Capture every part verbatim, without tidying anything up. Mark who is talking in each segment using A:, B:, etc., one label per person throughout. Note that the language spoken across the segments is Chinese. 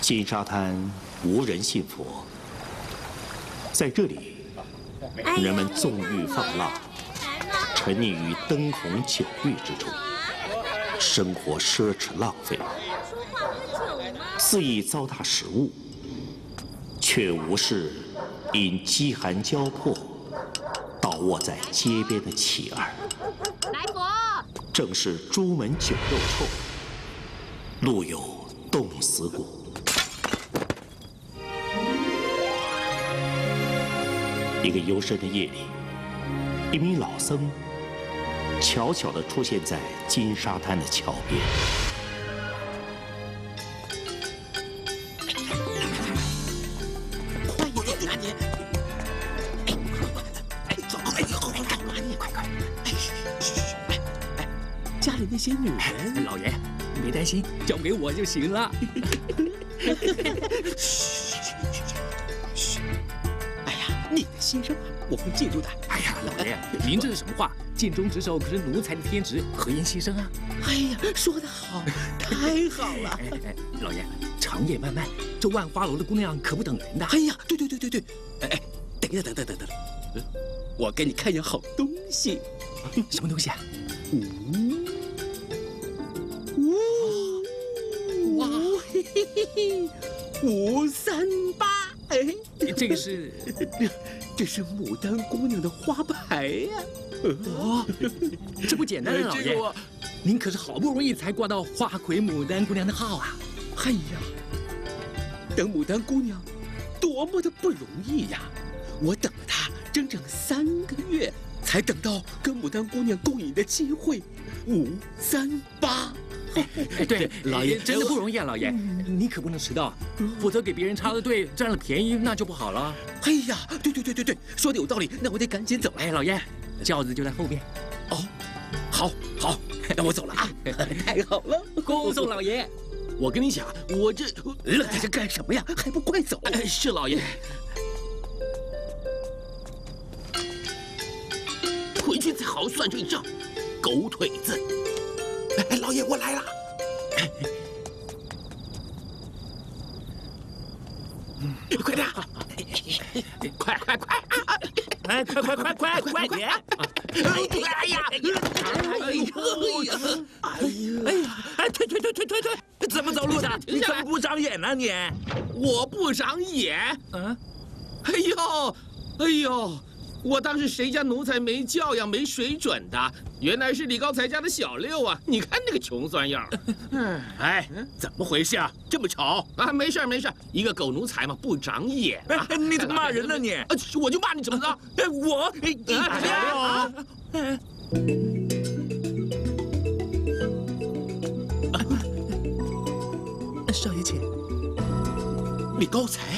A: 金沙滩无人信佛，在这里，人们纵欲放浪，沉溺于灯红酒绿之中，生活奢侈浪费，肆意糟蹋食物，却无视因饥寒交迫倒卧在街边的乞儿。
B: 来佛，
A: 正是朱门酒肉臭，路有冻死骨。 一个幽深的夜里，一名老僧悄悄地出现在金沙滩的桥边。
C: 快一点啊你！哎，哎，走！哎呦，干嘛你？快快！哎，嘘嘘嘘！哎哎，家里那些女人，
D: 老爷，别担心，交给我就行了。
C: 嘘嘘嘘嘘！哎呀，你的心声啊，我会记住的。
D: 哎呀，老爷，您这是什么话？尽忠职守可是奴才的天职，何言牺牲啊？
C: 哎呀，说得好，太好了！
D: 哎哎，老爷，长夜漫漫，这万花楼的姑娘可不等人的。
C: 哎呀，对对对对对，哎哎，等一下，等等等等等，我给你看一样好东西。
D: 什么东西啊？
C: 嗯，呜哇，嘿嘿嘿嘿，五三八，哎，
D: 这个是，
C: 这是牡丹姑娘的花牌呀。
D: 哦，这不简单啊，老爷。您可是好不容易才挂到花魁牡丹姑娘的号啊！
C: 哎呀，等牡丹姑娘，多么的不容易呀！我等了她整整三个月，才等到跟牡丹姑娘共饮的机会。五三八，
D: 哎，对，老爷真的不容易啊，老爷，你可不能迟到，否则给别人插了队，占了便宜，那就不好了。
C: 哎呀，对对对对对，说的有道理，那我得赶紧走了。
D: 哎，老爷，轿子就在后边。
C: 哦，好，好，那我走了啊！太好了，
D: 恭送老爷。
C: 我跟你讲，我这愣在这干什么呀？还不快走！
E: 哎，是老爷。回去再好好算这一账，狗腿子！哎，老爷，我来了。快点！快快快！哎，快快快快快点！哎呀！哎呀！哎呀！哎呀！哎，退退退退退退！怎么走路的？你怎么不长眼呢？你
F: 我不长眼。
E: 嗯？
F: 哎呦，哎呦！我当是谁家奴才没教养、没水准的，原来是李高才家的小六啊！你看那个穷酸样。
E: 哎，怎么回事啊？这么吵
F: 啊？没事没事，一个狗奴才嘛，不长眼啊！
E: 哎，你怎么骂人呢你？
F: 啊，我就骂你怎么着？
E: 哎，我
C: 哎，少爷请。
E: 李高才。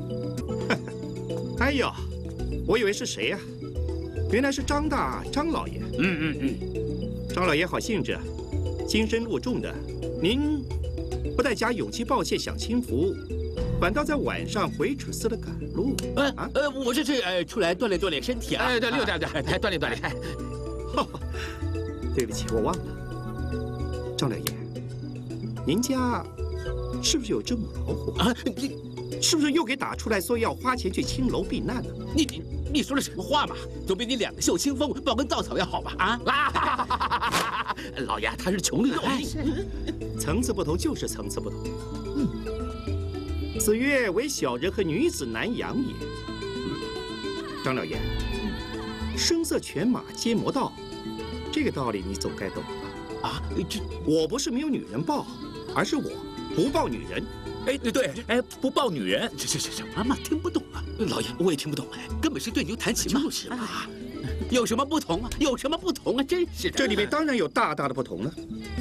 A: 哎呦！我以为是谁呀、啊？原来是张大张老爷。
E: 嗯嗯嗯，
A: 张老爷好兴致，金身落重的，您不但加勇气报谢享清福，反倒在晚上回楚寺的赶路。
E: 呃啊呃，我这是呃出来锻炼锻炼身体啊。
F: 哎，对，六点点，哎，锻炼锻炼。
A: 对不起，我忘了，张老爷，您家是不是有只母老虎啊？是不是又给打出来说要花钱去青楼避难呢？
E: 你你你说的什么话嘛？总比你两个袖清风抱根稻草要好吧？啊啊！老爷他是穷的要命，
A: 层次不同就是层次不同。嗯，子曰：“唯小人和女子难养也。”张老爷，声色犬马皆魔道，这个道理你总该懂吧？
E: 啊，这
A: 我不是没有女人抱，而是我不抱女人。
E: 哎，对对，哎，不抱女人，这这这什么嘛？听不懂啊！老爷，我也听不懂哎，根本是对牛弹琴嘛。就是嘛，有什么不同啊？有什么不同啊？真是的，
A: 这里面当然有大大的不同了。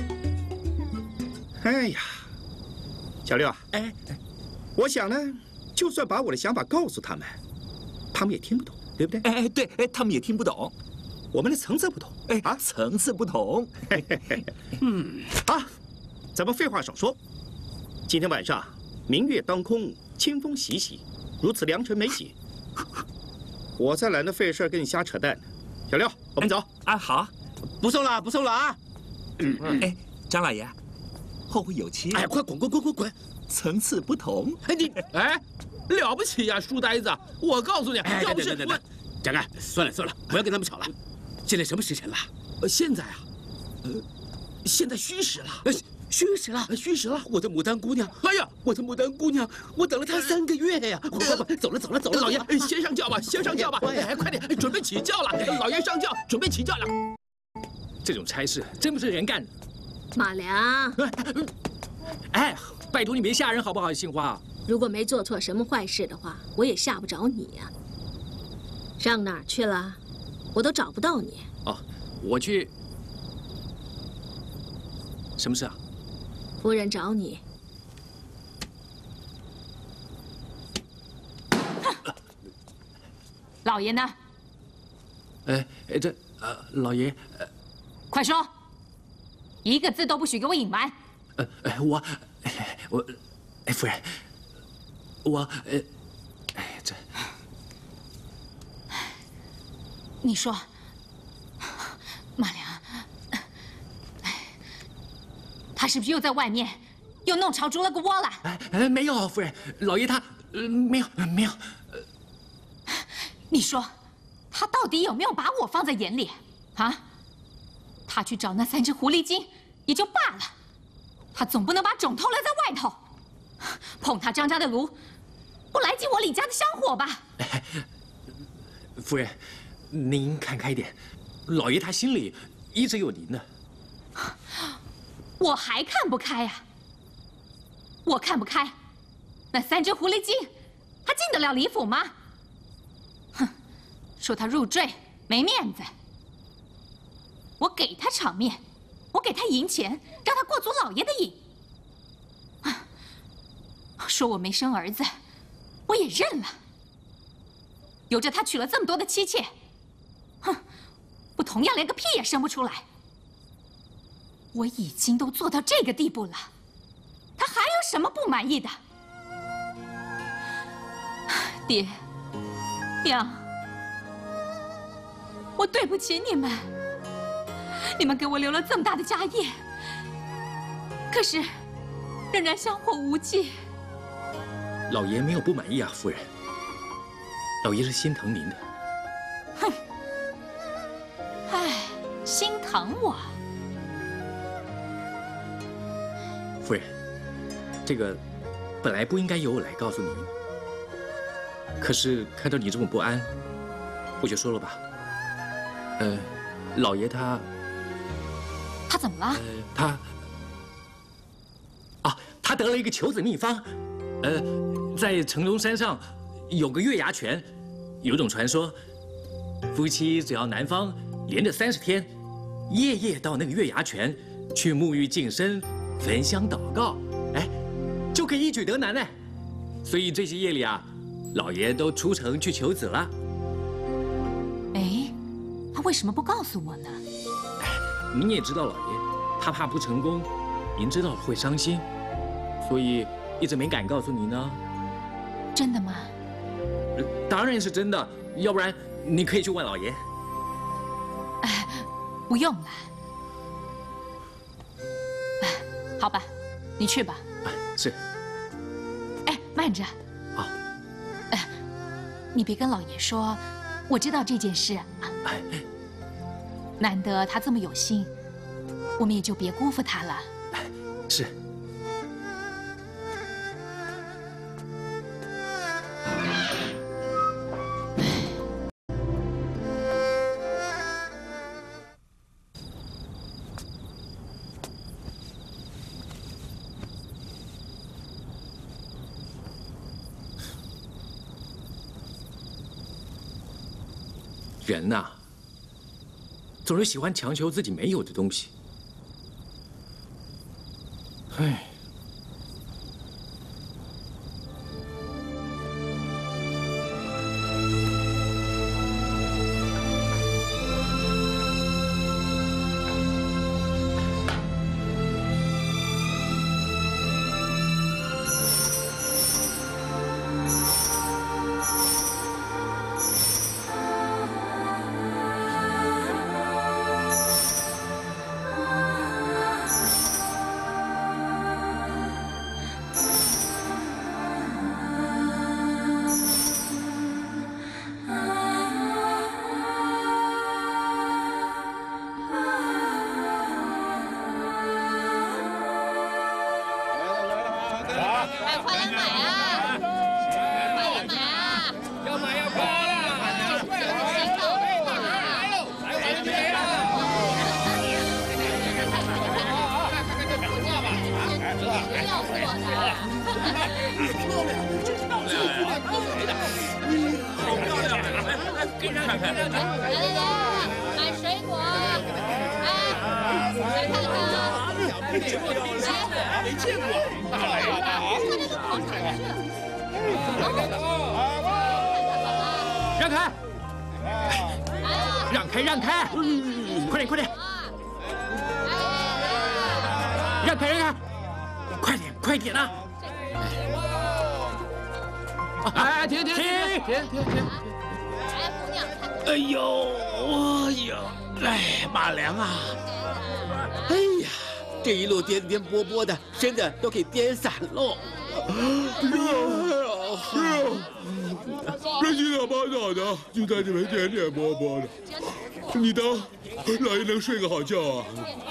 A: 哎呀，小六啊，
E: 哎，
A: 我想呢，就算把我的想法告诉他们，他们也听不懂，对不对？
E: 哎哎，对，哎，他们也听不懂，
A: 我们的层次不同，
E: 哎啊，层次不同。
A: 嗯，啊，咱们废话少说，今天晚上。明月当空，清风习习，如此良辰美景，我才懒得费事跟你瞎扯淡。小六，我们走。
E: 啊，好，不送了，不送了啊。
D: 嗯，哎，张老爷，
E: 后会有期。
C: 哎，快滚滚滚滚滚！
E: 层次不同。
F: 哎你哎，了不起呀，书呆子！我告诉你，
C: 哎，
F: 要不是我，
C: 展开，算了算了，不要跟他们吵了。现在什么时辰了？
F: 呃现在啊，呃，现在戌时了。
C: 呃，虚实了，
F: 虚实了，
C: 我的牡丹姑娘！
F: 哎呀，
C: 我的牡丹姑娘，我等了她三个月呀！快快快，走了走了走了！
F: 老爷，先上轿吧，先上轿吧！哎，快点，准备起轿了！老爷上轿，准备起轿了。
D: 这种差事真不是人干的。
B: 马良，
D: 哎，拜托你别吓人好不好？杏花，
B: 如果没做错什么坏事的话，我也吓不着你呀。上哪儿去了？我都找不到你。
D: 哦，我去。什么事啊？
B: 夫人找你。
G: 老爷呢？
D: 哎哎，这呃，老爷，呃，
G: 快说，一个字都不许给我隐瞒。
D: 呃，呃我，我，哎，夫人，我，呃，哎，这，
G: 你说，马良，他是不是又在外面又弄潮筑了个窝了？
D: 哎哎，没有，夫人，老爷他，呃，没有，没有。
G: 你说，他到底有没有把我放在眼里？啊？他去找那三只狐狸精也就罢了，他总不能把种头留在外头，碰他张家的炉，不来进我李家的香火吧？
D: 夫人，您看开点，老爷他心里一直有您的。
G: 我还看不开呀、啊！我看不开，那三只狐狸精，他进得了李府吗？哼，说他入赘没面子，我给他场面，我给他银钱，让他过足老爷的瘾。啊，说我没生儿子，我也认了。由着他娶了这么多的妻妾，哼，我同样连个屁也生不出来。我已经都做到这个地步了，他还有什么不满意的？爹，娘，我对不起你们，你们给我留了这么大的家业，可是仍然香火无忌。
D: 老爷没有不满意啊，夫人，老爷是心疼您的。
G: 哼，唉，心疼我。
D: 夫人，这个本来不应该由我来告诉您，可是看到你这么不安，我就说了吧。呃，老爷他，
G: 他怎么了？
D: 呃，他，啊，他得了一个求子秘方。呃，在城中山上有个月牙泉，有种传说，夫妻只要男方连着三十天，夜夜到那个月牙泉去沐浴净身。焚香祷告，哎，就可以一举得男呢。所以这些夜里啊，老爷都出城去求子了。
G: 哎，他为什么不告诉我呢？
D: 哎，您也知道，老爷他怕不成功，您知道了会伤心，所以一直没敢告诉你呢。
G: 真的吗？
D: 呃，当然是真的，要不然你可以去问老爷。
G: 哎，不用了。好吧，你去吧。
D: 是。
G: 哎，慢着。
D: 好。
G: 哎，你别跟老爷说，我知道这件事啊。
D: 哎。
G: 难得他这么有心，我们也就别辜负他了。
D: 是。人呐，总是喜欢强求自己没有的东西。唉。
H: 哎，快来买啊！快点买啊！
E: 要买要快了！
H: 谁搞不买啊？来来来啊！看看这股价吧，谁要是我的？漂亮，真漂亮！谁的？好漂亮！来来，给让看看。来来来，买水果。哎，来看看啊！没见过，没见过。来来来，看这个好产
D: 让开！让开，让开！快点，快点！让开，让开！快点，快点啊！
F: 哎，停停停停停停！
H: 哎，姑娘，
C: 哎呦，哎呦，哎，马良啊！哎呀，这一路颠颠簸簸的，身子都给颠散喽。
I: 这洗澡泡澡的就在这边颠颠簸簸的，你当老爷能睡个好觉啊？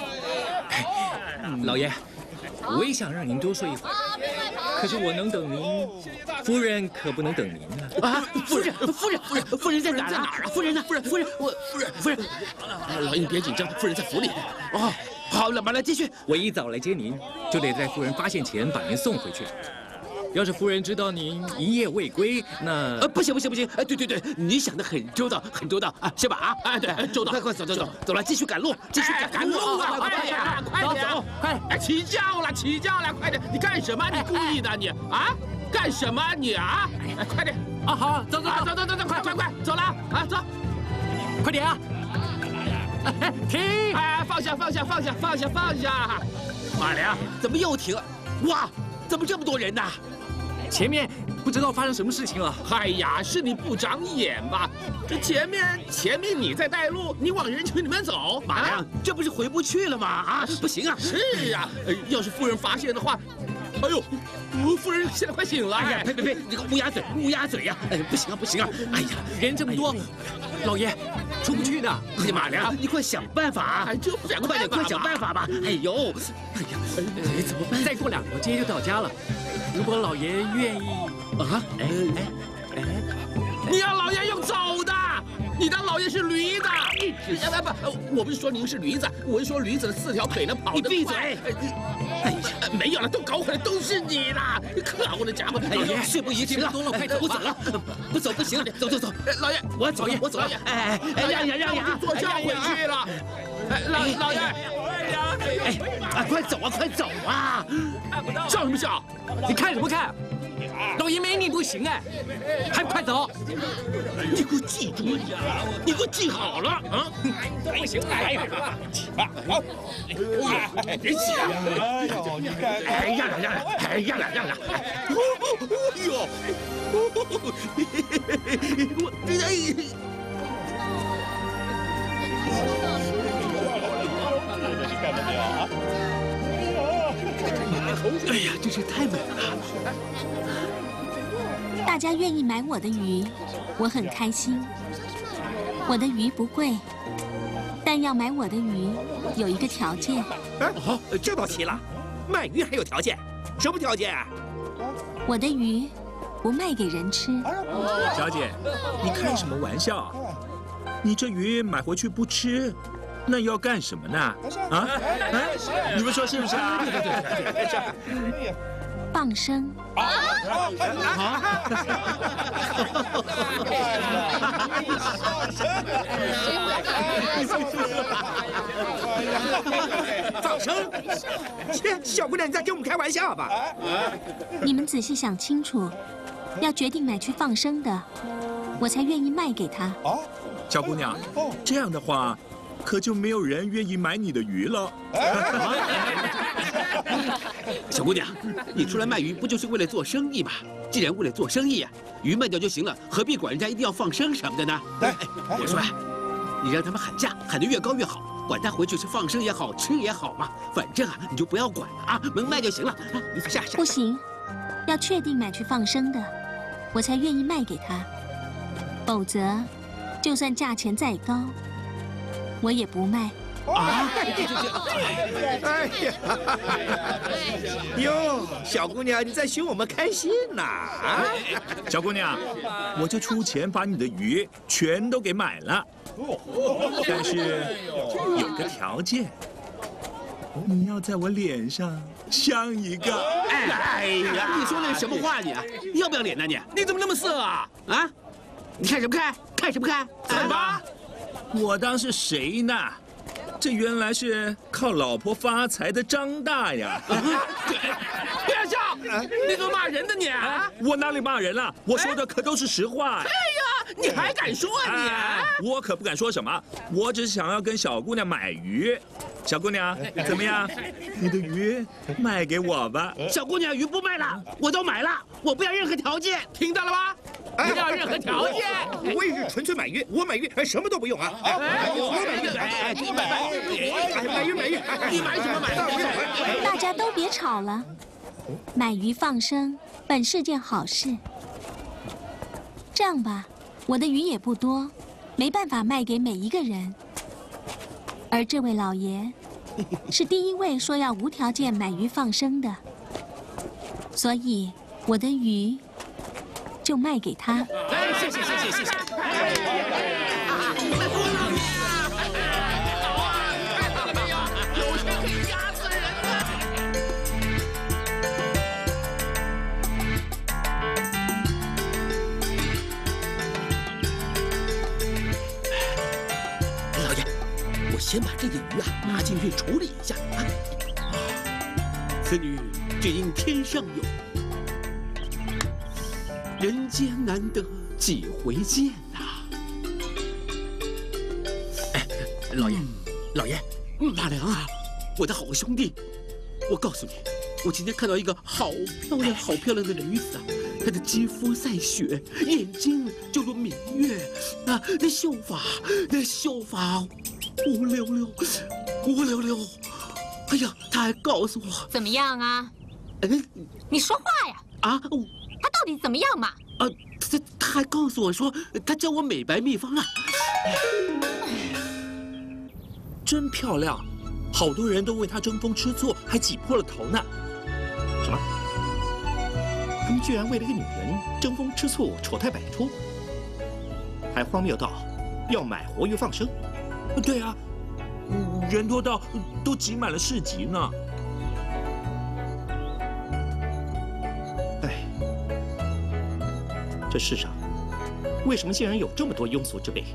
D: 老爷，我也想让您多睡一会儿，可是我能等您，夫人可不能等您了。
C: 啊，夫人，夫人，夫人，夫人在哪儿？在哪儿啊？夫人呢？夫人，夫人，我夫人，夫人，老爷你别紧张，夫人在府里。哦，好了，马来继续。
D: 我一早来接您，就得在夫人发现前把您送回去。要是夫人知道您一夜未归，那……
C: 呃，不行不行不行！哎，对对对，你想的很周到，很周到啊，是吧？啊，哎对，周到。快快走走走，走了，继续赶路，继续赶赶路啊！
F: 快点，快点，走，快！哎，起轿了，起轿了，快点！你干什么？你故意的你啊？干什么你啊？哎，快点！
D: 啊，好，走走
F: 走走走走，快快快，走了啊，走！
D: 快点啊！停！
F: 哎，放下放下放下放下放下！
C: 马良，怎么又停了？哇，怎么这么多人呢？
D: 前面不知道发生什么事情了。
F: 哎呀，是你不长眼吧？这前面前面你在带路，你往人群里面走。
C: 马良，这不是回不去了吗？啊，不行啊！
F: 是啊，要是夫人发现的话，哎呦，夫人现在快醒了！
C: 哎呀，呸呸呸！你个乌鸦嘴，乌鸦嘴呀！哎，不行啊，不行啊！哎呀，
D: 人这么多，老爷出不去的。
C: 哎呀，马良，你快想办法啊！
F: 就想
C: 快点，快想办法吧！哎呦，哎呀，哎，怎么办？
D: 再过两条街就到家了。如果老爷愿意
C: 啊，哎哎哎，
F: 你让老爷用走的，你当老爷是驴的？不不，我不是说您是驴子，我是说驴子的四条腿能跑得快。
C: 你闭嘴！
F: 哎呀，没有了，都搞混了，都是你啦！可恶的家伙！
C: 老爷，事不宜迟了，快走，不走了，不走不行，走走走！
F: 老爷，
C: 我走，我走了。哎哎哎，让让让让，
F: 坐轿回去了。哎，老老爷。
C: 哎，啊，快走啊，快走啊！
F: 笑什么笑？
D: 你看什么看？老爷没你不行哎，还不快走！
F: 你给我记住，你给我记好了啊！
E: 不行，哎呀，好，别起啊！
F: 哎，让让让让，哎，让让让让！哎呦，我哎。
C: 哎呀，真是太美了！
J: 大家愿意买我的鱼，我很开心。我的鱼不贵，但要买我的鱼有一个条件。
E: 哎，好，这道题了，卖鱼还有条件？什么条件啊？
J: 我的鱼不卖给人吃。
K: 小姐，你开什么玩笑？你这鱼买回去不吃？那要干什么呢？啊？啊？你们说是不是？
F: 对对对对，
J: 放生。啊！
E: 放生？切，小姑娘，你在跟我们开玩笑吧？
J: 你们仔细想清楚，要决定买去放生的，我才愿意卖给他。
K: 小姑娘，这样的话。可就没有人愿意买你的鱼了。
C: 小姑娘，你出来卖鱼不就是为了做生意吗？既然为了做生意呀、啊，鱼卖掉就行了，何必管人家一定要放生什么的呢？哎，我说啊，你让他们喊价，喊得越高越好，管他回去是放生也好，吃也好嘛，反正啊，你就不要管了啊，能卖就行了。啊，你下下。
J: 不行，要确定买去放生的，我才愿意卖给他，否则，就算价钱再高。我也不卖。
C: 啊！
L: 哎呀！哟，小姑娘，你在寻我们开心呐？啊！
K: 小姑娘，我就出钱把你的鱼全都给买了，但是有个条件，你要在我脸上镶一个。
C: 哎呀，你说那什么话你啊？要不要脸呢你？你怎么那么色啊？啊！你看什么看？看什么看？
K: 怎么？我当是谁呢？这原来是靠老婆发财的张大呀！
F: 别笑！你怎么骂人的你啊？
K: 我哪里骂人了？我说的可都是实话。
F: 哎呀，你还敢说啊
K: 你？我可不敢说什么，我只是想要跟小姑娘买鱼。小姑娘，怎么样？你的鱼卖给我吧。
C: 小姑娘，鱼不卖了，我都买了，我不要任何条件，
F: 听到了吗？不要任何条件。
L: 我也是纯粹买鱼，我买鱼，什么都不用啊！我买鱼，
C: 哎，你买买鱼，
L: 买鱼买鱼，
C: 你买什么买？
J: 大家都别吵了，买鱼放生本是件好事。这样吧，我的鱼也不多，没办法卖给每一个人。而这位老爷是第一位说要无条件买鱼放生的，所以我的鱼就卖给他。
C: 哎，谢谢谢谢谢谢。先把这点鱼啊拿进去处理一下啊！此女只应天上有，人间难得几回见呐！哎，老爷，老爷，马良啊，我的好兄弟，我告诉你，我今天看到一个好漂亮、好漂亮的女子啊，她的肌肤赛雪，眼睛就如明月啊，那秀发，那秀发。乌溜溜，乌溜溜，哎呀，他还告诉我
G: 怎么样啊？
C: 嗯，
G: 你说话呀！
C: 啊，
G: 他到底怎么样嘛？
C: 啊，他他还告诉我说，他教我美白秘方啊。
K: 真漂亮，好多人都为她争风吃醋，还挤破了头呢。
A: 什么？他们居然为了一个女人争风吃醋、丑态百出，还荒谬到要买活鱼放生。
K: 对啊，人多到都挤满了市集呢。
A: 哎，这世上为什么竟然有这么多庸俗之辈？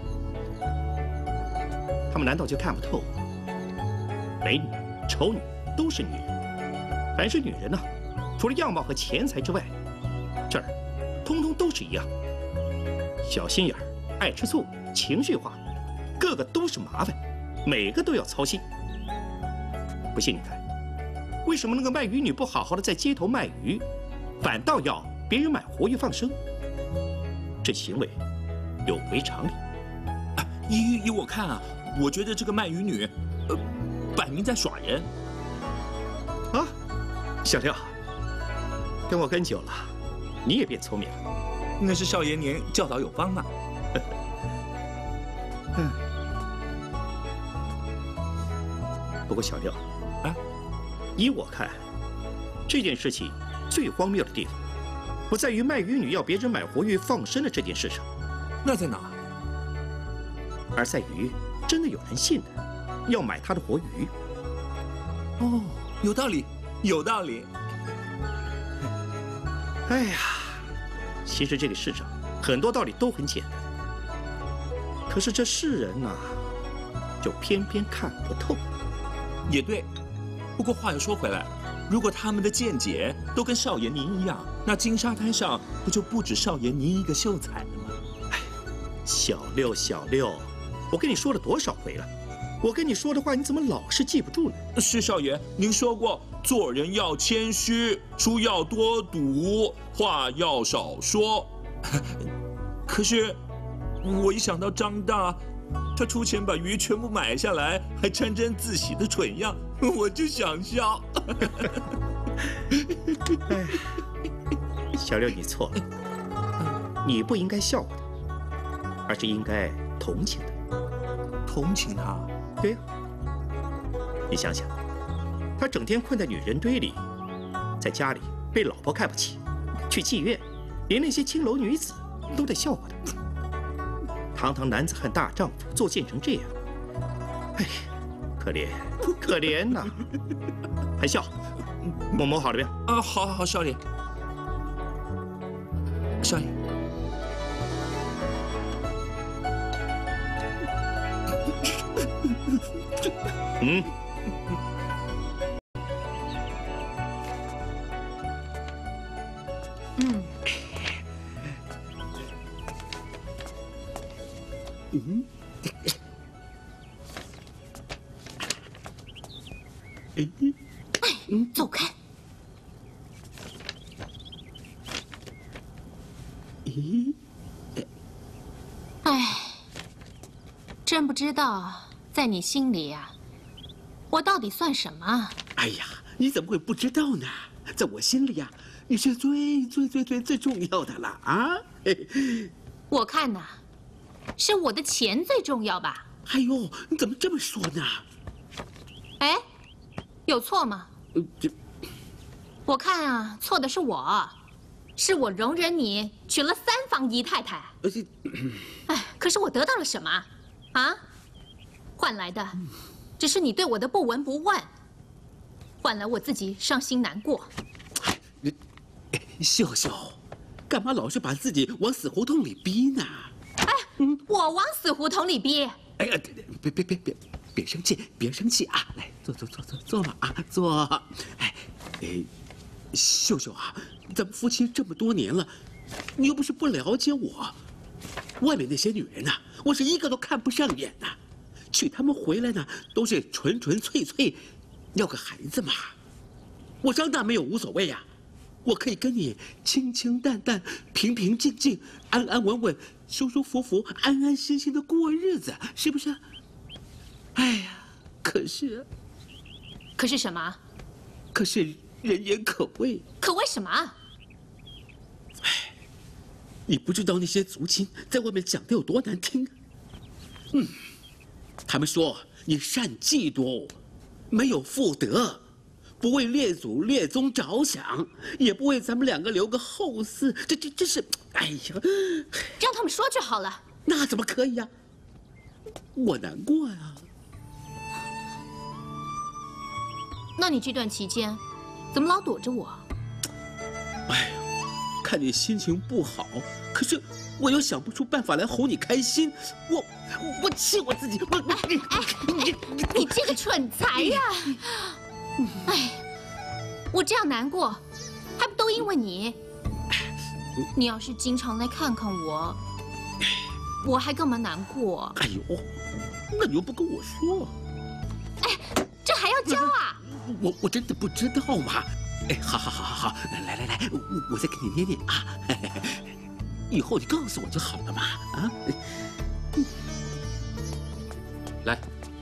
A: 他们难道就看不透？美女、丑女都是女人，凡是女人呢、啊，除了样貌和钱财之外，这儿通通都是一样，小心眼儿，爱吃醋，情绪化。个个都是麻烦，每个都要操心。不信你看，为什么那个卖鱼女不好好的在街头卖鱼，反倒要别人买活鱼放生？这行为有违常理。
K: 啊，依依我看啊，我觉得这个卖鱼女，呃，摆明在耍人。
A: 啊，小六，跟我跟久了，你也变聪明了。
K: 那是少爷您教导有方嘛。
A: 嗯。不过小六，啊，依我看，这件事情最荒谬的地方，不在于卖鱼女要别人买活鱼放生的这件事上，
K: 那在哪？
A: 而在于真的有人信的，要买他的活鱼。
K: 哦，有道理，有道理。
A: 哎呀，其实这个世上很多道理都很简单，可是这世人呐、啊，就偏偏看不透。
K: 也对，不过话又说回来，如果他们的见解都跟少爷您一样，那金沙滩上不就不止少爷您一个秀才了吗？
A: 哎，小六，小六，我跟你说了多少回了？我跟你说的话，你怎么老是记不住呢？
K: 是少爷，您说过，做人要谦虚，书要多读，话要少说。可是，我一想到张大，他出钱把鱼全部买下来，还沾沾自喜的蠢样，我就想笑。
A: 哎，小六，你错了，你不应该笑话他，而是应该同情他。
K: 同情他？
A: 对呀、啊，
L: 你想想，他整天困在女人堆里，在家里被老婆看不起，去妓院，连那些青楼女子都在笑话他。堂堂男子汉大丈夫，作贱成这样，哎，可怜，可怜呐！还笑？摸摸好了没有？
K: 啊，好，好，好，少爷，少爷。
L: 嗯，
G: 嗯，
C: 嗯，
G: 哎，走开！
C: 咦，
G: 哎，真不知道在你心里呀、啊。 我到底算什么？
C: 哎呀，你怎么会不知道呢？在我心里呀、啊，你是最最最最最重要的了啊！
G: 我看呐，是我的钱最重要吧？
C: 哎呦，你怎么这么说呢？
G: 哎，有错吗？
C: 呃，这，
G: 我看啊，错的是我，是我容忍你娶了三房姨太太。
C: 而且，
G: 哎，可是我得到了什么啊？换来的。嗯 只是你对我的不闻不问，换来我自己伤心难过。
C: 秀秀，干嘛老是把自己往死胡同里逼呢？
G: 哎，我往死胡同里逼？
C: 哎呀，别别别别别生气，别生气啊！来，坐坐坐坐坐吧啊，坐。哎，哎，秀秀啊，咱们夫妻这么多年了，你又不是不了解我，外面那些女人呐、啊，我是一个都看不上眼呐、啊。 娶她们回来呢，都是纯纯粹粹，要个孩子嘛。我张大没有无所谓呀，我可以跟你清清淡淡、平平静静、安安稳稳、舒舒服服、安安心心的过日子，是不是？哎呀，可是，
G: 可是什么？
C: 可是人言可畏。
G: 可为什么？
C: 哎，你不知道那些族亲在外面讲的有多难听啊。嗯。 他们说你善嫉妒，没有妇德，不为列祖列宗着想，也不为咱们两个留个后嗣。这这这是，哎呀，
G: 让他们说就好了。
C: 那怎么可以呀、啊？我难过呀、啊。
G: 那你这段期间，怎么老躲着我？
C: 哎呀，看你心情不好，可是。 我又想不出办法来哄你开心，我我气我自己，我
G: 哎哎你你这个蠢材呀！哎，我这样难过，还不都因为你？你要是经常来看看我，我还干嘛难过？
C: 哎呦，那你又不跟我说？
G: 哎，这还要教啊？
C: 我我真的不知道嘛。哎，好好好好好，来来来，我我再给你捏捏啊。以后你告诉我就好了嘛，啊！
D: 来，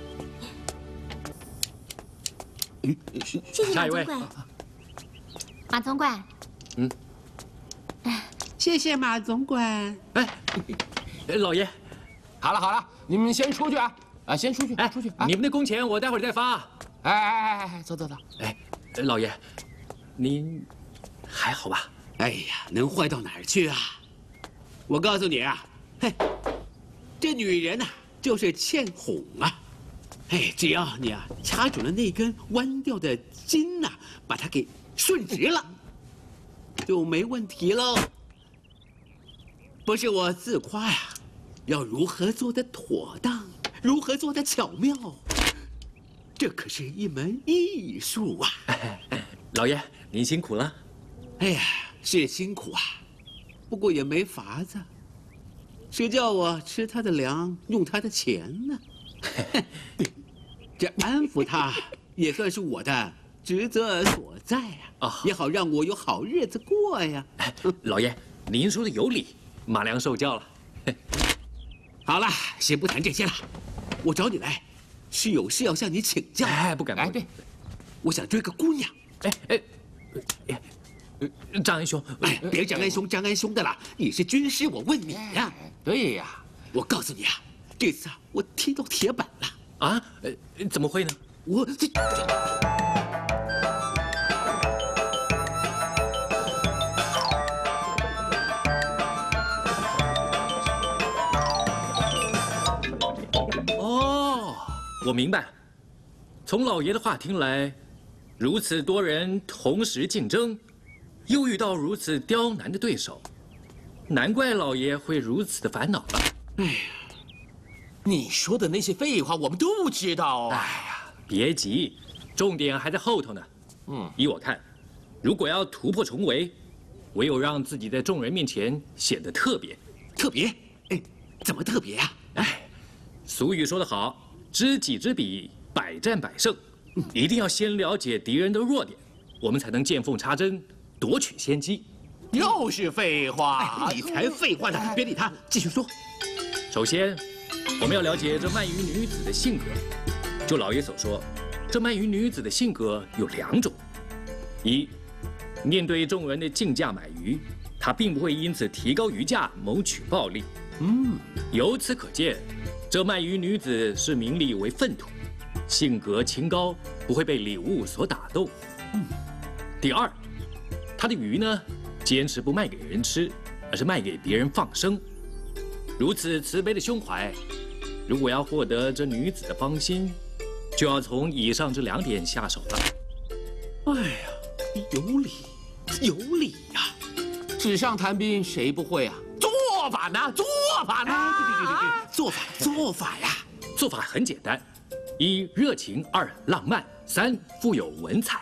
J: 嗯，谢谢马总管。
G: 马总管，
D: 嗯，
C: 谢谢马总管。
D: 哎，老爷，
F: 好了好了，你们先出去啊！啊，先出去，哎，出去。
D: 你们的工钱我待会儿再发。
F: 哎哎哎哎，走走走。
D: 哎，老爷，您还好吧？
C: 哎呀，能坏到哪儿去啊？ 我告诉你啊，嘿，这女人呐、啊，就是欠哄啊！哎，只要你啊掐准了那根弯掉的筋呐、啊，把它给顺直了，就没问题喽。不是我自夸呀，要如何做得妥当，如何做得巧妙，这可是一门艺术啊！
D: 老爷，您辛苦了。
C: 哎呀，是辛苦啊。 不过也没法子，谁叫我吃他的粮，用他的钱呢？这安抚他也算是我的职责所在呀、啊，哦、也好让我有好日子过呀。
D: 老爷，您说的有理，马良受教了。
C: 好了，先不谈这些了，我找你来，是有事要向你请教。
D: 哎，不敢，
C: 哎，对，我想追个姑娘。
D: 哎哎哎。 张安兄，
C: 哎，别张安兄、张安兄的了，你是军师，我问你呀。
F: 对呀，
C: 我告诉你啊，这次啊，我踢到铁板了。
D: 啊？呃，怎么会呢？
C: 我这。
D: 哦，我明白。从老爷的话听来，如此多人同时竞争，又遇到如此刁难的对手，难怪老爷会如此的烦恼了。
C: 哎呀，你说的那些废话我们都知道啊！
D: 哎呀，别急，重点还在后头呢。嗯，依我看，如果要突破重围，唯有让自己在众人面前显得特别。
C: 特别？哎，怎么特别啊？
D: 哎，俗语说得好，知己知彼，百战百胜。一定要先了解敌人的弱点，我们才能见缝插针，夺取先机。
C: 又是废话！
D: 哎，
C: 你才废话呢！别理他，继续说。
D: 首先，我们要了解这鳗鱼女子的性格。就老爷所说，这鳗鱼女子的性格有两种：一，面对众人的竞价买鱼，她并不会因此提高鱼价谋取暴利。嗯，由此可见，这鳗鱼女子是名利为粪土，性格清高，不会被礼物所打动。嗯，第二，她的鱼呢，坚持不卖给人吃，而是卖给别人放生。如此慈悲的胸怀，如果要获得这女子的芳心，就要从以上这两点下手了。
C: 哎呀，有理，有理呀！纸上谈兵谁不会啊？做法呢？做法呢？
D: 哎，对对对对对，
C: 做法，做法呀！
D: 做法很简单：一热情，二浪漫，三富有文采。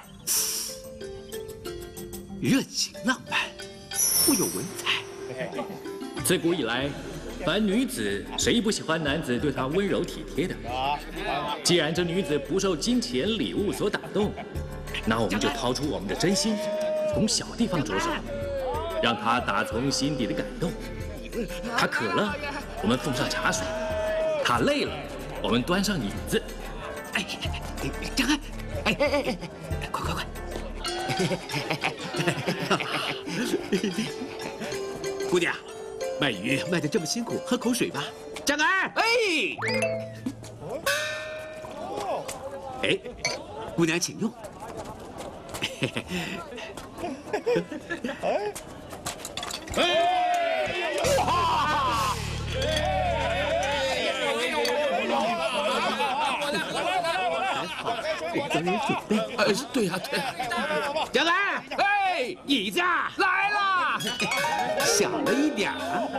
C: 热情浪漫，富有文采。
D: 自古以来，凡女子谁不喜欢男子对她温柔体贴的？既然这女子不受金钱礼物所打动，那我们就掏出我们的真心，从小地方着手，让她打从心底的感动。她渴了，我们奉上茶水；她累了，我们端上饮子。
C: 哎，张安，哎哎哎哎，快快快！姑娘，卖鱼卖得这么辛苦，喝口水吧。张儿，哎，哎，姑娘请用。哎，我早有准备。呃，对呀，对呀。张儿，哎，椅子来了，小了一点儿。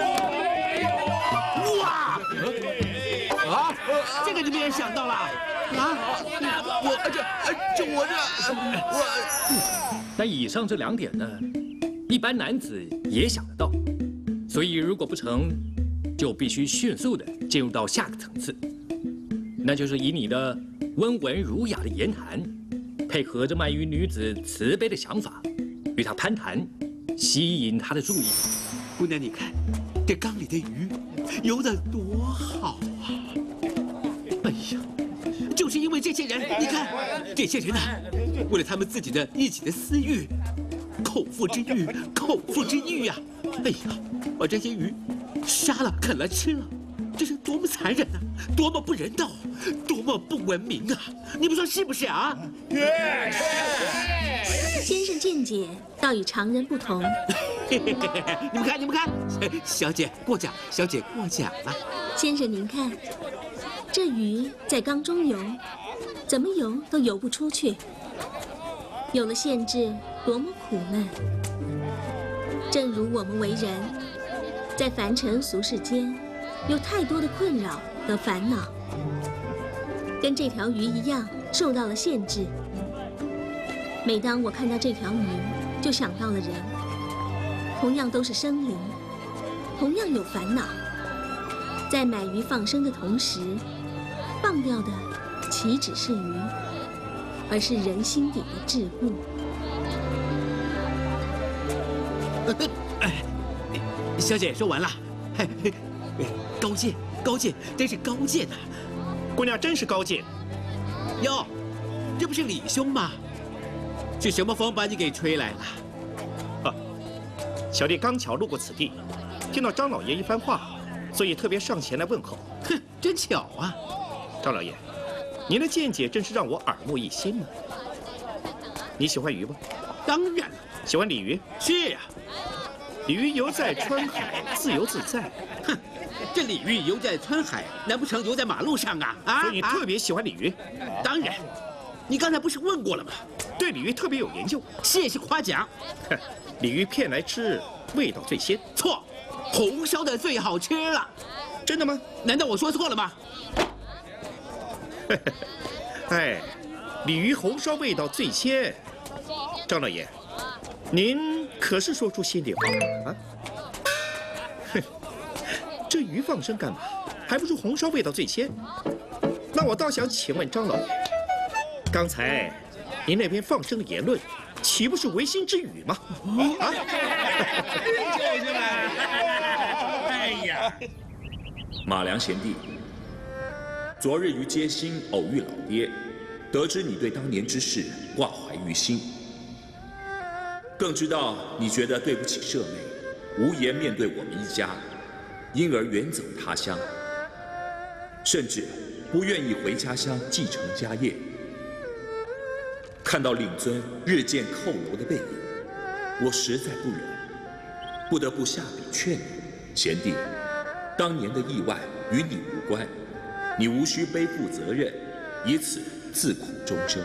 C: 哇！啊，这个你们也想到了啊？我这这我这我。
D: 但以上这两点呢，一般男子也想得到，所以如果不成，就必须迅速的进入到下个层次，那就是以你的温文儒雅的言谈，配合着鳗鱼女子慈悲的想法，与她攀谈，吸引她的注意。
C: 姑娘，你看这缸里的鱼游得多好啊！哎呀，就是因为这些人，你看这些人啊，为了他们自己的一己的私欲，口腹之欲，口腹之欲呀！哎呀，把这些鱼杀了、啃了、吃了。这是多么残忍啊！多么不人道，多么不文明啊！你们说是不是啊？
B: 先生见解倒与常人不同。
C: 你们看，你们看，小姐过奖，小姐过奖了。
B: 先生您看，这鱼在缸中游，怎么游都游不出去。有了限制，多么苦闷！正如我们为人，在凡尘俗世间。有太多的困扰和烦恼，跟这条鱼一样受到了限制。每当我看到这条鱼，就想到了人，同样都是生灵，同样有烦恼。在买鱼放生的同时，放掉的岂止是鱼，而是人心底的桎梏。
C: 小姐说完了。高见，高见，真是高见呐！
L: 姑娘真是高见。
C: 哟，这不是李兄吗？是什么风把你给吹来了？
L: 啊，小弟刚巧路过此地，听到张老爷一番话，所以特别上前来问候。
C: 哼，真巧啊！
L: 张老爷， 您的见解真是让我耳目一新呢。你喜欢鱼吗？
C: 当然了。
L: 喜欢鲤鱼？
C: 是呀。
L: 鲤鱼游在川海，自由自在。
C: 哼，这鲤鱼游在川海，难不成游在马路上啊？啊！
L: 所以你特别喜欢鲤鱼？
C: 当然。你刚才不是问过了吗？
L: 对鲤鱼特别有研究。
C: 谢谢夸奖。
L: 哼，鲤鱼片来吃，味道最鲜。
C: 错，红烧的最好吃了。
L: 真的吗？
C: 难道我说错了吗？
L: 哎，鲤鱼红烧味道最鲜。张老爷，您可是说出心里话了啊？哼，这鱼放生干嘛？还不如红烧味道最鲜。那我倒想请问张老爷，刚才您那边放生的言论，岂不是违心之语吗？啊！
E: 就是嘛！哎呀！
K: 马良贤弟，昨日于街心偶遇老爹，得知你对当年之事挂怀于心，更知道你觉得对不起舍妹，无颜面对我们一家，因而远走他乡，甚至不愿意回家乡继承家业。看到令尊日渐佝偻的背影，我实在不忍，不得不下笔劝你，贤弟。当年的意外与你无关，你无需背负责任，以此自苦终生。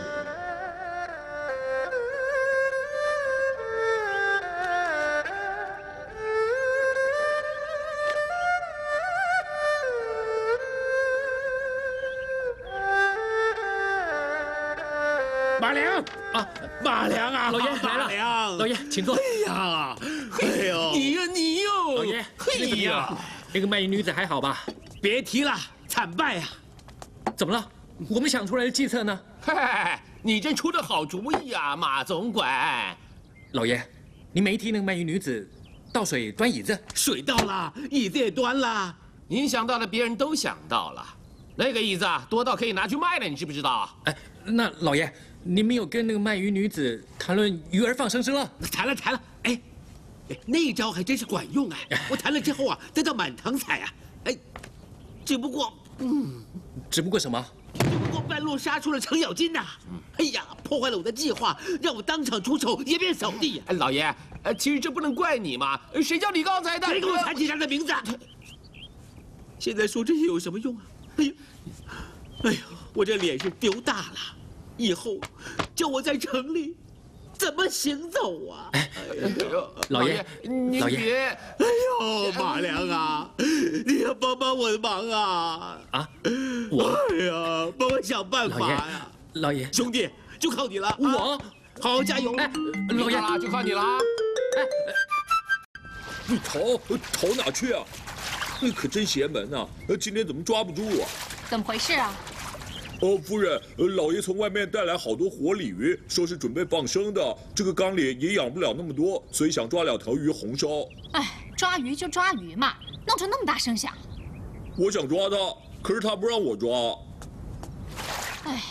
C: 马良啊，马良啊，
D: 老爷来了，老爷请坐。
C: 哎呀，哎呦，你呀你哟，
D: 老爷，
C: 嘿呀。
D: 那个卖淫女子还好吧？
C: 别提了，惨败呀！
D: 怎么了？我们想出来的计策呢？
F: 嘿，你真出的好主意啊，马总管。
D: 老爷，你没替那个卖淫女子倒水端椅子？
C: 水倒了，椅子也端了。
F: 您想到的，别人都想到了。那个椅子啊，多到可以拿去卖了，你知不知道？
D: 哎，那老爷，你没有跟那个卖鱼女子谈论鱼儿放生之乐？
C: 谈了谈了，哎。那一招还真是管用啊！我谈了之后啊，得到满堂彩啊！哎，只不过，嗯，
D: 只不过什么？
C: 只不过半路杀出了程咬金呐！哎呀，破坏了我的计划，让我当场出手，颜面扫地呀！
F: 老爷，呃，其实这不能怪你嘛，谁叫你刚才的？
C: 谁给我谈起他的名字？现在说这些有什么用啊？哎呀，哎呀，我这脸是丢大了，以后叫我在城里。怎么行走啊？哎，
D: 老爷，
F: 老爷，别！
C: 哎呦，马良啊，你要帮帮我的忙啊！
D: 啊，我，
C: 哎呀，帮我想办法呀！
D: 老爷，
C: 兄弟，就靠你了。
D: 我，
C: 好好加油！
D: 哎，老爷，
F: 就靠你了。哎，
K: 你逃逃哪去啊？你可真邪门呐！今天怎么抓不住啊？
G: 怎么回事啊？
K: 哦，夫人，老爷从外面带来好多活鲤鱼，说是准备放生的。这个缸里也养不了那么多，所以想抓两条鱼红烧。
G: 哎，抓鱼就抓鱼嘛，弄成那么大声响。
K: 我想抓他，可是他不让我抓。
G: 哎。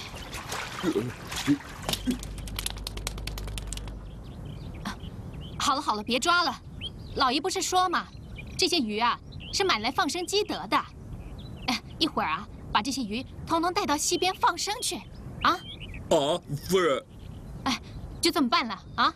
G: 好了好了，别抓了。老爷不是说嘛，这些鱼啊是买来放生积德的。哎，一会儿啊。把这些鱼统统带到溪边放生去，啊！
K: 啊，夫人。
G: 哎，就这么办了啊！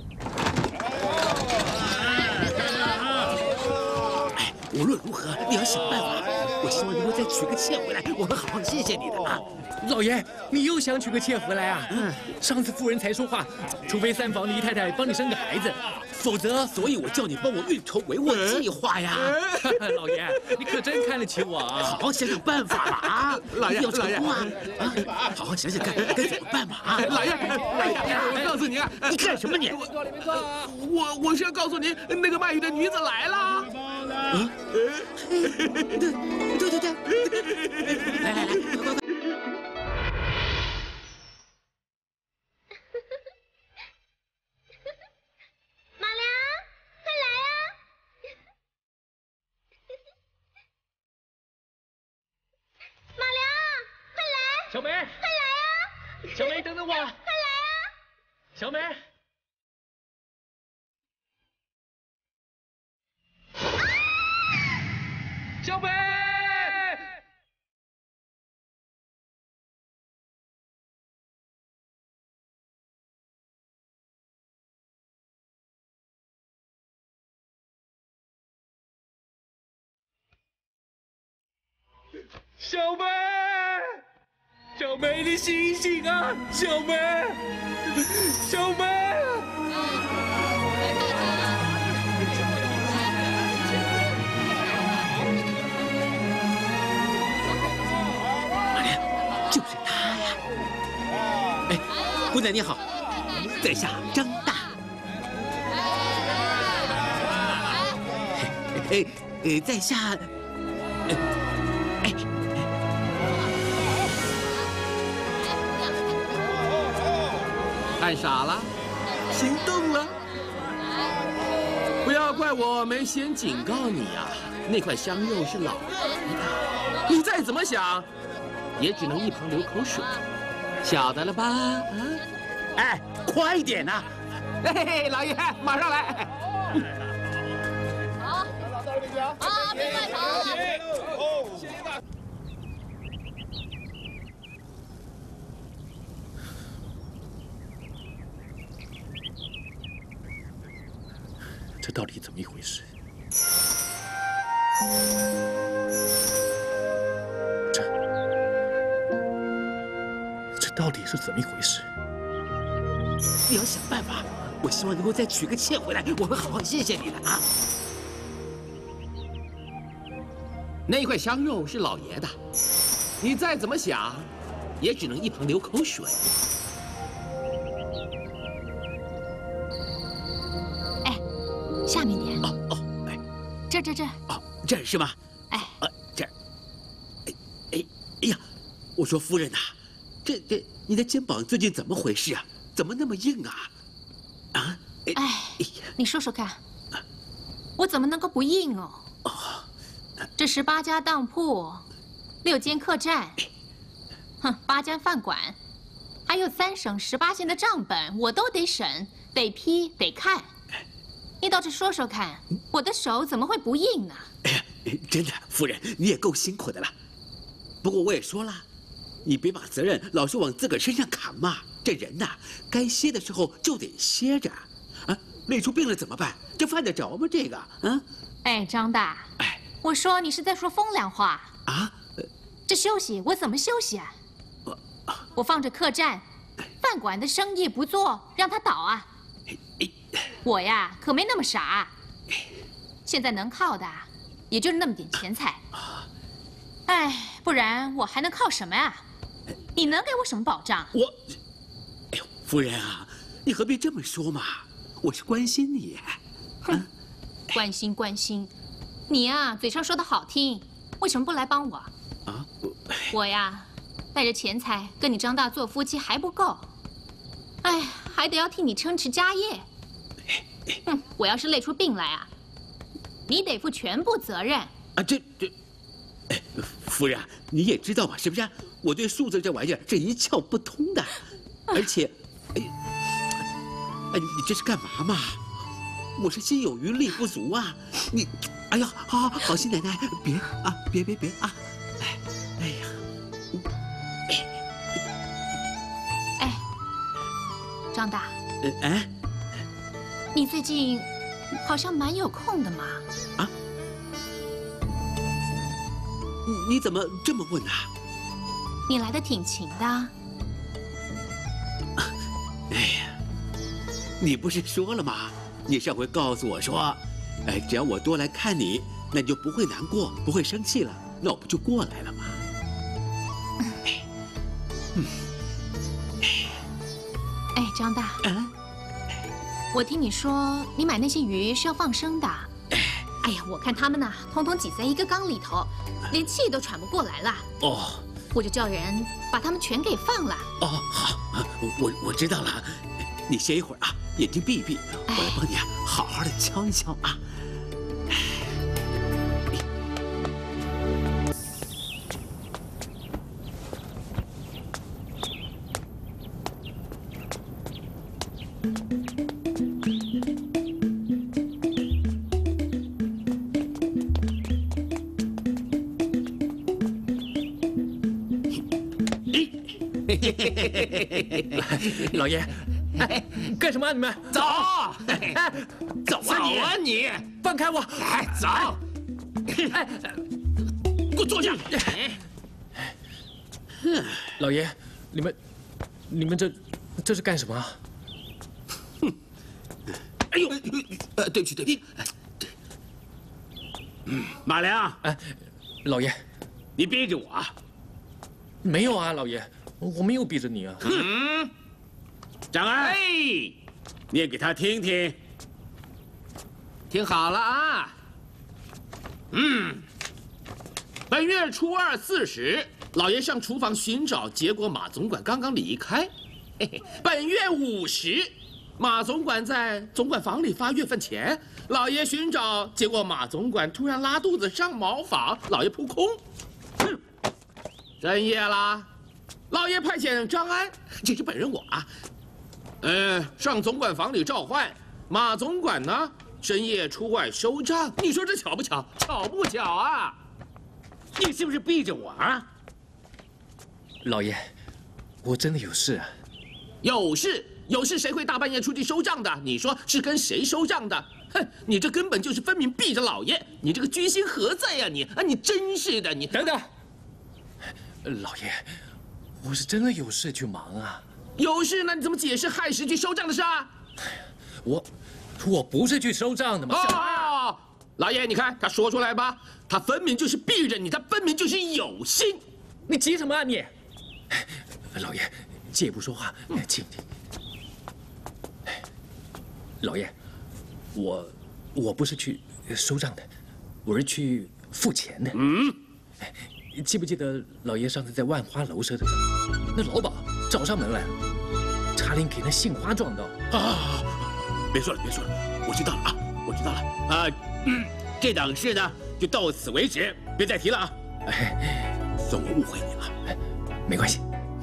C: 哎，无论如何，你要想办法。我希望能够再娶个妾回来，我会好好谢谢你的啊！
D: 老爷，你又想娶个妾回来啊？嗯，上次夫人才说话，除非三房的姨太太帮你生个孩子，否则……
C: 所以我叫你帮我运筹帷幄计划呀！
D: 老爷，你可真看得起我啊！
C: 好好想想办法吧啊！
F: 老爷，
C: 要成功啊！
F: 啊，
C: 好好想想看该怎么办吧啊！
F: 老爷，老爷，我告诉你啊，
C: 你干什么你？
F: 我我是要告诉您，那个卖鱼的女子来了。
C: 嗯，对对对对，来来来，快快快！
M: 马良，快来啊！马良，快来！
D: 小梅，快
M: 来啊！
D: 小梅，等等我！快来
M: 啊！
D: 小梅。小梅。
E: 小梅，小梅，你醒醒啊！小梅，小梅。
C: 马良，就是他呀！哎，姑娘你好，在下张大。哎，呃，在下。
F: 看傻了，心动了。不要怪我没先警告你啊！那块香肉是老爷的，你再怎么想，也只能一旁流口水。晓得了吧？啊！
C: 哎，快一点呐！
F: 嘿嘿，老爷，马上来。
H: 好，到这边啊，别乱跑。哦，谢谢大。
D: 这到底怎么一回事？这这到底是怎么一回事？
C: 你要想办法，我希望能够再取个妾回来，我会好好谢谢你的啊。
F: 那块香肉是老爷的，你再怎么想，也只能一旁流口水。
G: 下面点
C: 哦哦，哎，
G: 这这这
C: 哦，这儿是吗？
G: 哎，
C: 呃，这儿，哎哎哎呀，我说夫人呐，这这你的肩膀最近怎么回事啊？怎么那么硬啊？啊？
G: 哎，你说说看，我怎么能够不硬哦？
C: 哦，
G: 这十八家当铺，六间客栈，哼，八家饭馆，还有三省十八县的账本，我都得审，得批，得看。 你倒是说说看，我的手怎么会不硬呢？
C: 哎呀，真的，夫人你也够辛苦的了。不过我也说了，你别把责任老是往自个儿身上扛嘛。这人呐，该歇的时候就得歇着，啊，累出病了怎么办？这犯得着吗？这个啊？
G: 哎，张大，
C: 哎，
G: 我说你是在说风凉话
C: 啊？
G: 这休息我怎么休息啊？
C: 我
G: 我放着客栈、饭馆的生意不做，让他倒啊？ 我呀，可没那么傻。现在能靠的，也就是那么点钱财。哎，不然我还能靠什么呀？你能给我什么保障？
C: 我，哎呦，夫人啊，你何必这么说嘛？我是关心你。
G: 哼，关心关心，你呀，嘴上说的好听，为什么不来帮我？
C: 啊，
G: 我呀，带着钱财跟你张大做夫妻还不够，哎，还得要替你撑持家业。 哼！我要是累出病来啊，你得负全部责任
C: 啊！这这，哎，夫人，你也知道嘛，是不是？我对数字这玩意儿是一窍不通的，而且，哎，哎，你这是干嘛嘛？我是心有余力不足啊！你，哎呀，好好好心奶奶，别啊，别别别啊！哎，哎呀，
G: 哎，张大，
C: 呃，哎。
G: 你最近好像蛮有空的嘛？
C: 啊？你怎么这么问啊？
G: 你来的挺勤的。
C: 哎呀，你不是说了吗？你上回告诉我说，哎，只要我多来看你，那你就不会难过，不会生气了，那我不就过来了吗？
G: 嗯。哎，张大。
C: 啊？
G: 我听你说，你买那些鱼是要放生的。哎呀，我看他们呐，统统挤在一个缸里头，连气都喘不过来了。
C: 哦，
G: 我就叫人把他们全给放了。
C: 哦，好，我我知道了。你歇一会儿啊，眼睛闭一闭，我来帮你啊，好好的敲一敲啊。
D: 老爷，干什么啊你们？
F: 走，
D: 走
F: 啊你！走啊你！
D: 放开我！
F: 哎，走！哎，给我坐下！
D: 老爷，你们，你们这这是干什么啊？
C: 哼！哎呦，呃，对不起，对不起。嗯，马良，
D: 哎，老爷，
C: 你逼着我啊？
D: 没有啊，老爷，我没有逼着你啊。
C: 嗯，张安，哎，念给他听听。听好了啊。嗯，本月初二四时，老爷上厨房寻找，结果马总管刚刚离开。嘿嘿，本月五时，马总管在总管房里发月份钱，老爷寻找，结果马总管突然拉肚子上茅房，老爷扑空。哼，深夜啦，老爷派遣张安，这是本人我啊，呃，上总管房里召唤马总管呢。深夜出外收账，你说这巧不巧？巧不巧啊？你是不是逼着我啊？
D: 老爷，我真的有事啊。
C: 有事？有事谁会大半夜出去收账的？你说是跟谁收账的？哼，你这根本就是分明逼着老爷！你这个居心何在呀？你啊，你真是的！你
D: 等等，老爷，我是真的有事去忙啊。
C: 有事？那你怎么解释亥时去收账的事啊？
D: 我。我不是去收账的吗？
C: 哦，老爷，你看他说出来吧，他分明就是逼着你，他分明就是有心。
D: 你急什么啊你？老爷，借不说话，请请。老爷，我我不是去收账的，我是去付钱的。嗯，记不记得老爷上次在万花楼赊的账？那老鸨找上门来，差点给那杏花撞到。
C: 啊！别说了，别说了，我知道了啊，我知道了啊。嗯，这档事呢，就到此为止，别再提了啊。哎，算我误会你了，
D: 没关系。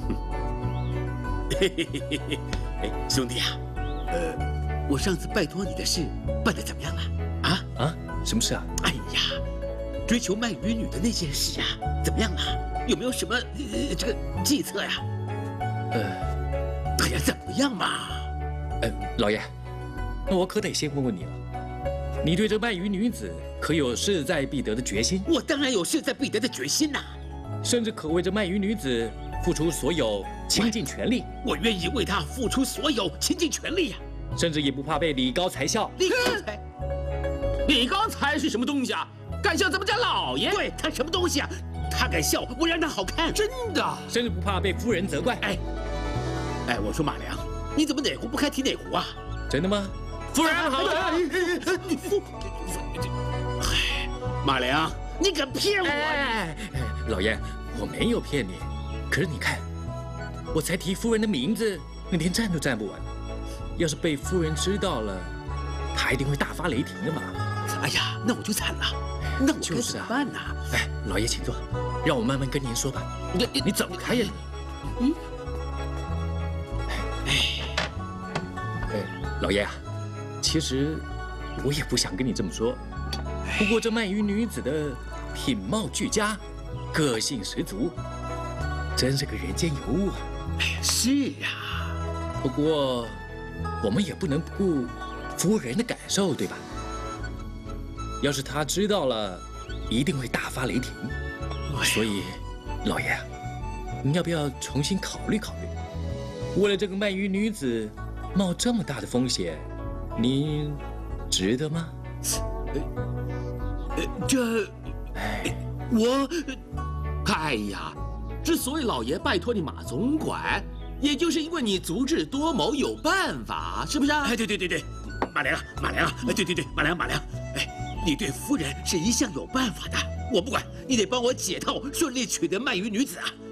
C: 嘿嘿嘿嘿，哎，兄弟啊，呃，我上次拜托你的事办得怎么样了？啊
D: 啊，什么事啊？
C: 哎呀，追求卖鱼女的那件事啊，怎么样了？有没有什么呃这个计策呀？呃，哎呀，怎么样嘛？
D: 呃，老爷。那我可得先问问你了，你对这卖鱼女子可有势在必得的决心？
C: 我当然有势在必得的决心呐，
D: 甚至可为这卖鱼女子付出所有，倾尽全力。
C: 我愿意为她付出所有，倾尽全力呀！
D: 甚至也不怕被李高才笑。
C: 李高才，李高才是什么东西啊？敢笑咱们家老爷？对他什么东西啊？他敢笑，我让他好看，真的。
D: 甚至不怕被夫人责怪。
C: 哎，哎，我说马良，你怎么哪壶不开提哪壶啊？
D: 真的吗？夫人好了，
C: 你夫，嗨，马良，你敢骗我？
D: 哎，老爷，我没有骗你。可是你看，我才提夫人的名字，你连站都站不稳。要是被夫人知道了，她一定会大发雷霆的嘛。
C: 哎呀，那我就惨了，那我该怎么办呢？
D: 哎，老爷请坐，让我慢慢跟您说吧。你你走开呀你！嗯。哎，老爷啊。其实我也不想跟你这么说，不过这卖鱼女子的品貌俱佳，个性十足，真是个人间尤物啊！
C: 哎，是啊。
D: 不过我们也不能不顾夫人的感受，对吧？要是她知道了，一定会大发雷霆。所以，老爷，你要不要重新考虑考虑？为了这个卖鱼女子，冒这么大的风险？你值得吗？
C: 呃，这，哎，我，哎呀，之所以老爷拜托你马总管，也就是因为你足智多谋，有办法，是不是啊？哎，对对对对，马良，马良，哎，对对对，马良，马良，哎，你对夫人是一向有办法的，我不管，你得帮我解套，顺利取得卖鱼女子啊！